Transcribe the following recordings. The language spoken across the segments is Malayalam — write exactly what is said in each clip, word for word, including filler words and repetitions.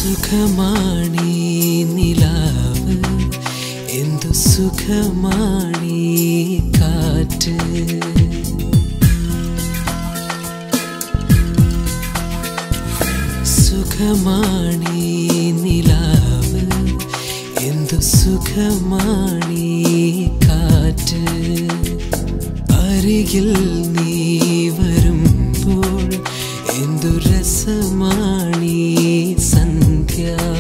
സുഖമാണീ നിലാവ്, എന്തു സുഖമാണീ കാറ്റ്. സുഖമാണീ നിലാവ്, എന്തു സുഖമാണീ കാറ്റ്. അരികിൽ നീ വരുമ്പോൾ എന്തു രസമാണീ സന്ധ്യ.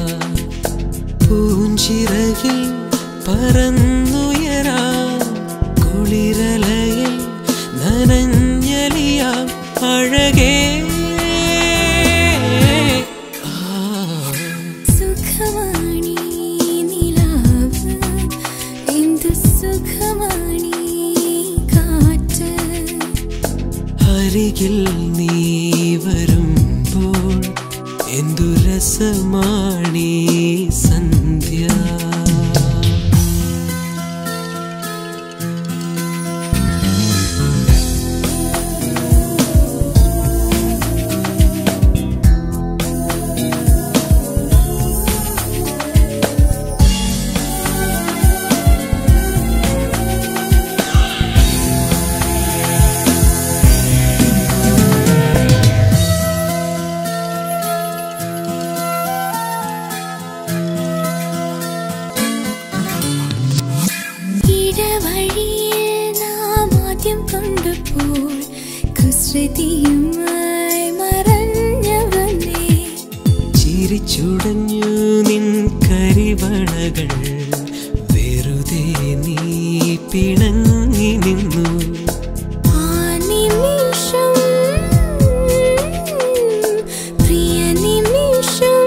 പൂഞ്ചിറകിൽ പറന്നുയരാം, കുളിരലയിൽ നനഞ്ഞലിയാം അഴകേ. സുഖമാണീ നിലാവ്, എന്തു സുഖമാണീ കാറ്റ്. അരികിൽ നീ വരുമ്പോൾ എന്തു രസമാണീ സന്ധ്യ. കൊണ്ടപ്പോൾ കുസൃതിയുമായി മറഞ്ഞവനേ. ചിരിച്ചുടഞ്ഞു നിൻ കരിവളകൾ, വെറുതെ നീ പിണങ്ങി നിന്നു. ആ നിമിഷം പ്രിയ നിമിഷം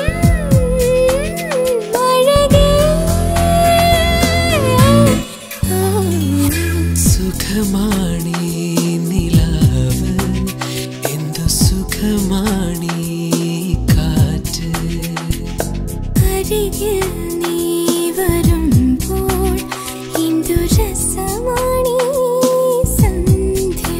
അഴകേ. സുഖമാണീ നിലാവ്, എന്തു സുഖമാണീ കാറ്റ്. അരികിൽ നീ വരുമ്പോൾ എന്തു രസമാണീ സന്ധ്യ.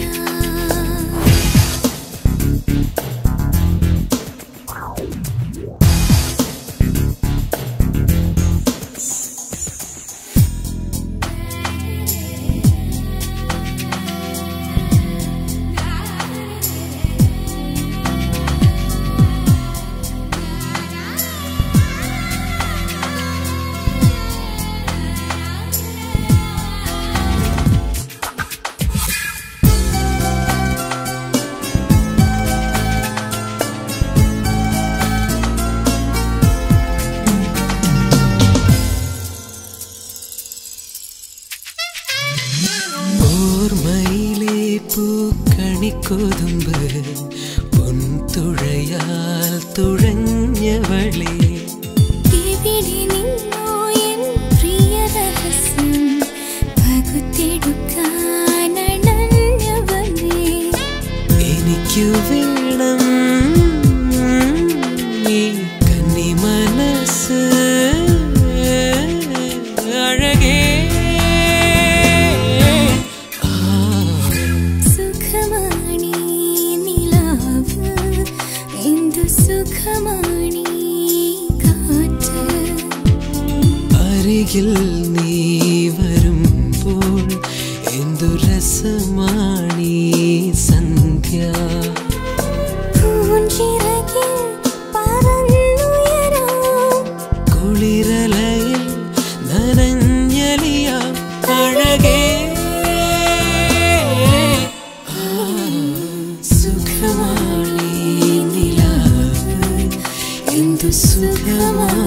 ഓർമ്മയിലെ പൂക്കണിക്കൊതുമ്പ്, പൊൻതുഴയാൽ തുഴഞ്ഞവളെ. എവിടെ നിന്നോ എൻ പ്രിയ രഹസ്യം പകുത്തെടുക്കാനണഞ്ഞവനേ. എനിക്കു വേണം ഈ കന്നി മനസ്സ് അഴകേ. സുഖമാണീ നിലാവ്, എന്തു സുഖമാണീ കാറ്റ്. അരികിൽ നീ വരുമ്പോൾ എന്തു രസമാണീ സന്ധ്യ. പൂഞ്ചിറകിൽ പറന്നുയരാം, കുളിരലയിൽ നനഞ്ഞലിയാം അഴകേ. സുഖമാണീ നിലാവ്, എന്തു സുഖമാ